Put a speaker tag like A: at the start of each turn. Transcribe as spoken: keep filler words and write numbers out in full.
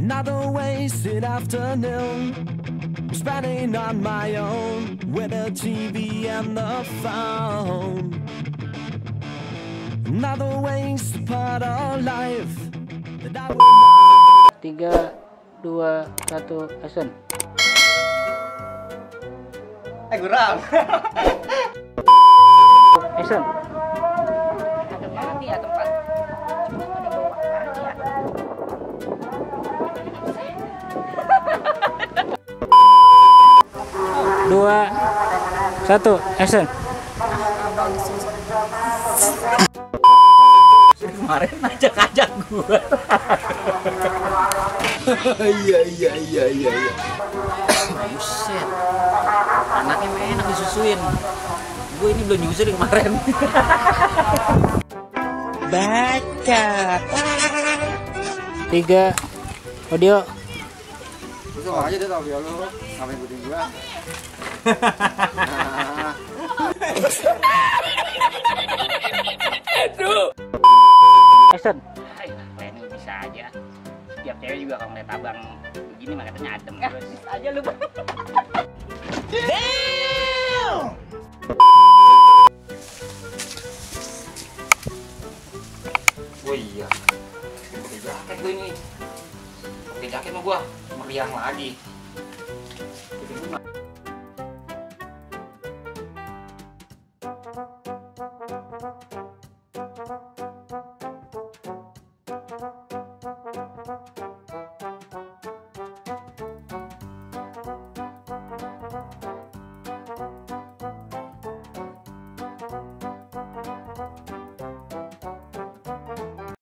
A: Another wasted afternoon, spending on my own with the T V and the phone. Another wasted part of life that I will not.
B: Tiga, dua, satu, action.
C: Eh kurang.
B: Action.
D: Ada mana ya tempat? Cuma ada bawaan ya.
B: Dua, satu, action.
C: Kemarin ajak-ajak gua. Iya iya iya iya iya. Buset. Anaknya enak disusuin. Gue ini belum nyusul kemarin.
B: Baca. Tiga, audio.
C: Lu aja deh audio lu. Ngapain ikutin gua?
B: Action.
D: Ini bisa aja. Setiap cewek juga kalau ngeliat abang begini mah katanya adem.
C: Ya,
D: Terus.
C: bisa aja lu.
D: Oh iya. Pakai jaket gue ini. Pakai jaket mah gua meriang lagi.